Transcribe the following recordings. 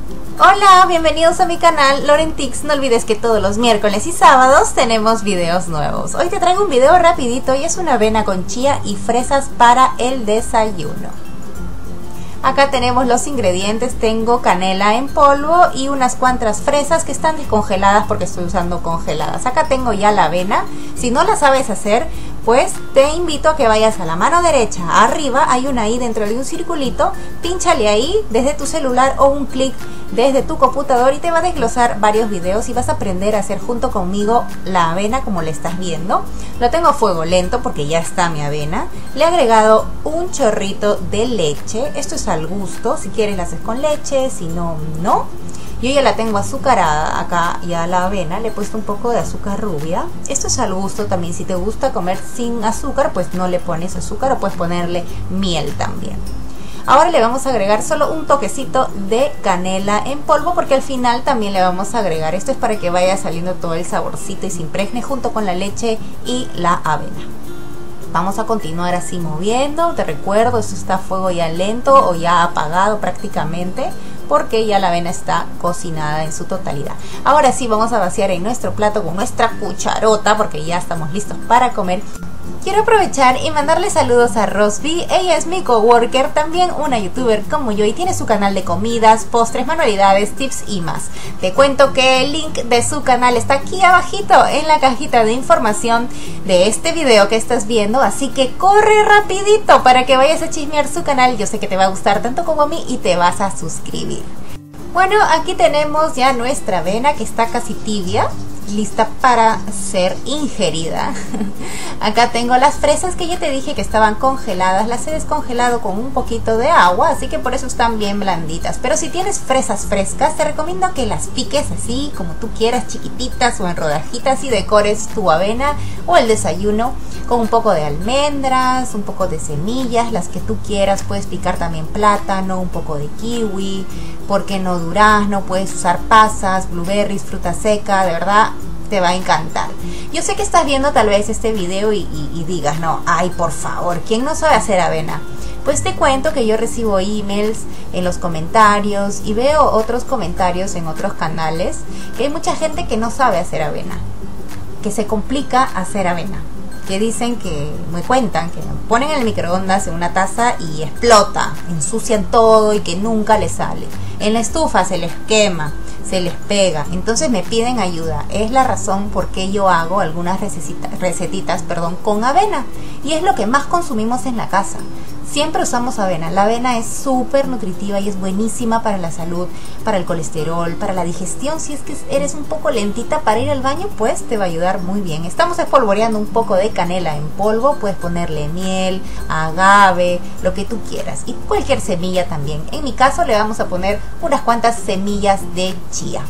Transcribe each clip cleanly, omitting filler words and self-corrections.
Hola, bienvenidos a mi canal Lorentix. No olvides que todos los miércoles y sábados tenemos videos nuevos. Hoy te traigo un video rapidito y es una avena con chía y fresas para el desayuno. Acá tenemos los ingredientes. Tengo canela en polvo y unas cuantas fresas que están descongeladas porque estoy usando congeladas. Acá tengo ya la avena. Si no la sabes hacer, pues te invito a que vayas a la mano derecha. Arriba hay una I dentro de un circulito. Pínchale ahí desde tu celular o un clic desde tu computador y te va a desglosar varios videos y vas a aprender a hacer junto conmigo la avena como la estás viendo. Lo tengo a fuego lento porque ya está mi avena. Le he agregado un chorrito de leche. Esto es al gusto. Si quieres la haces con leche, si no, no. Yo ya la tengo azucarada acá, ya la avena, le he puesto un poco de azúcar rubia. Esto es al gusto también, si te gusta comer sin azúcar, pues no le pones azúcar o puedes ponerle miel también. Ahora le vamos a agregar solo un toquecito de canela en polvo porque al final también le vamos a agregar. Esto es para que vaya saliendo todo el saborcito y se impregne junto con la leche y la avena. Vamos a continuar así moviendo. Te recuerdo, esto está a fuego ya lento o ya apagado prácticamente porque ya la avena está cocinada en su totalidad. Ahora sí vamos a vaciar en nuestro plato con nuestra cucharota porque ya estamos listos para comer. Quiero aprovechar y mandarle saludos a Rosby. Ella es mi coworker, también una youtuber como yo y tiene su canal de comidas, postres, manualidades, tips y más. Te cuento que el link de su canal está aquí abajito en la cajita de información de este video que estás viendo, así que corre rapidito para que vayas a chismear su canal. Yo sé que te va a gustar tanto como a mí y te vas a suscribir. Bueno, aquí tenemos ya nuestra avena que está casi tibia, lista para ser ingerida. Acá tengo las fresas que ya te dije que estaban congeladas. Las he descongelado con un poquito de agua, así que por eso están bien blanditas. Pero si tienes fresas frescas, te recomiendo que las piques así como tú quieras, chiquititas o en rodajitas, y decores tu avena o el desayuno con un poco de almendras, un poco de semillas, las que tú quieras. Puedes picar también plátano, un poco de kiwi, ¿por qué no durazno? Puedes usar pasas, blueberries, fruta seca. De verdad te va a encantar. Yo sé que estás viendo tal vez este video y digas, no, ay, por favor, ¿quién no sabe hacer avena? Pues te cuento que yo recibo emails en los comentarios y veo otros comentarios en otros canales que hay mucha gente que no sabe hacer avena, que se complica hacer avena, que dicen que, me cuentan, que ponen en el microondas en una taza y explota, ensucian todo y que nunca les sale. En la estufa se les quema, se les pega, entonces me piden ayuda. Es la razón por qué yo hago algunas recetitas con avena, y es lo que más consumimos en la casa. Siempre usamos avena. La avena es súper nutritiva y es buenísima para la salud, para el colesterol, para la digestión. Si es que eres un poco lentita para ir al baño, pues te va a ayudar muy bien. Estamos espolvoreando un poco de canela en polvo. Puedes ponerle miel, agave, lo que tú quieras, y cualquier semilla también. En mi caso le vamos a poner unas cuantas semillas de chía.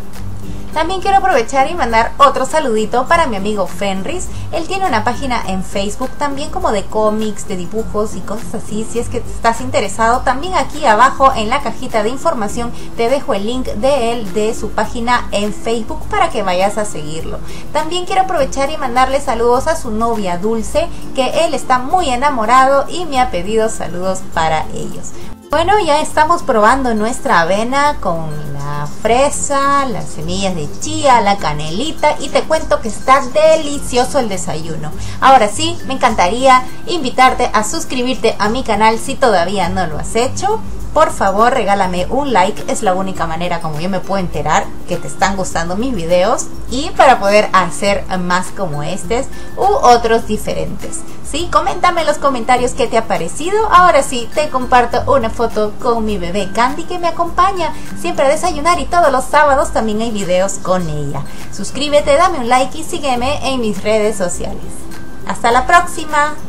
También quiero aprovechar y mandar otro saludito para mi amigo Fenris. Él tiene una página en Facebook también como de cómics, de dibujos y cosas así. Si es que estás interesado, también aquí abajo en la cajita de información te dejo el link de él, de su página en Facebook, para que vayas a seguirlo. También quiero aprovechar y mandarle saludos a su novia Dulce, que él está muy enamorado y me ha pedido saludos para ellos. Bueno, ya estamos probando nuestra avena con la fresa, las semillas de chía, la canelita, y te cuento que está delicioso el desayuno. Ahora sí, me encantaría invitarte a suscribirte a mi canal si todavía no lo has hecho. Por favor, regálame un like, es la única manera como yo me puedo enterar que te están gustando mis videos y para poder hacer más como estos u otros diferentes. ¿Sí? Coméntame en los comentarios qué te ha parecido. Ahora sí, te comparto una foto con mi bebé Candy, que me acompaña siempre a desayunar, y todos los sábados también hay videos con ella. Suscríbete, dame un like y sígueme en mis redes sociales. ¡Hasta la próxima!